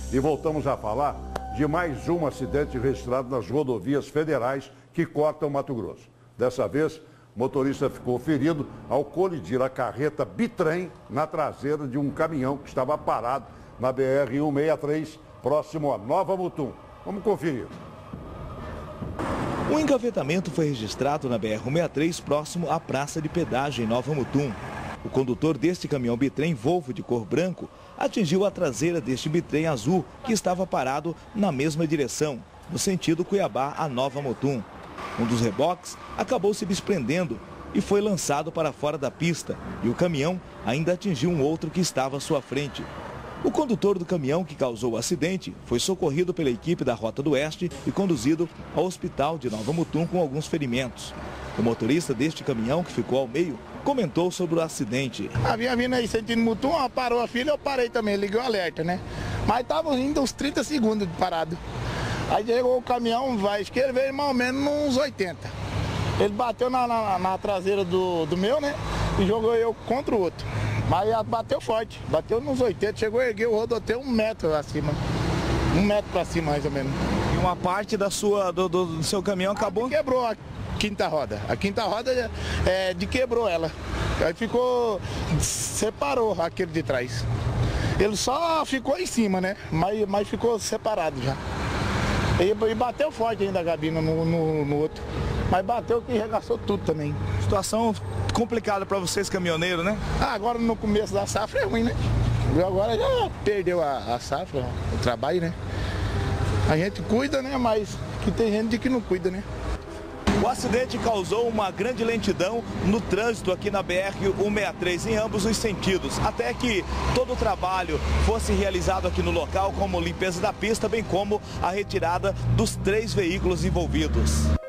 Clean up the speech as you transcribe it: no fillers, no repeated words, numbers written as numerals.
E voltamos a falar de mais um acidente registrado nas rodovias federais que cortam Mato Grosso. Dessa vez, o motorista ficou ferido ao colidir a carreta bitrem na traseira de um caminhão que estava parado na BR-163, próximo a Nova Mutum. Vamos conferir. Um engavetamento foi registrado na BR-163, próximo à praça de pedágio em Nova Mutum. O condutor deste caminhão bitrem Volvo de cor branco atingiu a traseira deste bitrem azul que estava parado na mesma direção, no sentido Cuiabá a Nova Mutum. Um dos reboques acabou se desprendendo e foi lançado para fora da pista, e o caminhão ainda atingiu um outro que estava à sua frente. O condutor do caminhão que causou o acidente foi socorrido pela equipe da Rota do Oeste e conduzido ao hospital de Nova Mutum com alguns ferimentos. O motorista deste caminhão, que ficou ao meio, comentou sobre o acidente. Havia vindo aí sentindo Mutum, parou a fila, eu parei também, liguei o alerta, né? Mas estava indo uns 30 segundos de parado. Aí chegou o caminhão, acho que ele veio mais ou menos uns 80. Ele bateu na traseira do meu, né? E jogou eu contra o outro. Mas bateu forte, bateu nos 80, chegou a erguer o rodoteio 1 metro acima. 1 metro para cima, mais ou menos. E uma parte do seu caminhão acabou... Quebrou a quinta roda. A quinta roda quebrou ela. Aí separou aquele de trás. Ele só ficou em cima, né? Mas ficou separado já. E bateu forte ainda a gabina no outro. Mas bateu que regaçou tudo também. Situação complicada para vocês, caminhoneiros, né? Agora no começo da safra é ruim, né? Agora já perdeu a safra, o trabalho, né? A gente cuida, né? Mas que tem gente que não cuida, né? O acidente causou uma grande lentidão no trânsito aqui na BR-163 em ambos os sentidos, até que todo o trabalho fosse realizado aqui no local, como limpeza da pista, bem como a retirada dos 3 veículos envolvidos.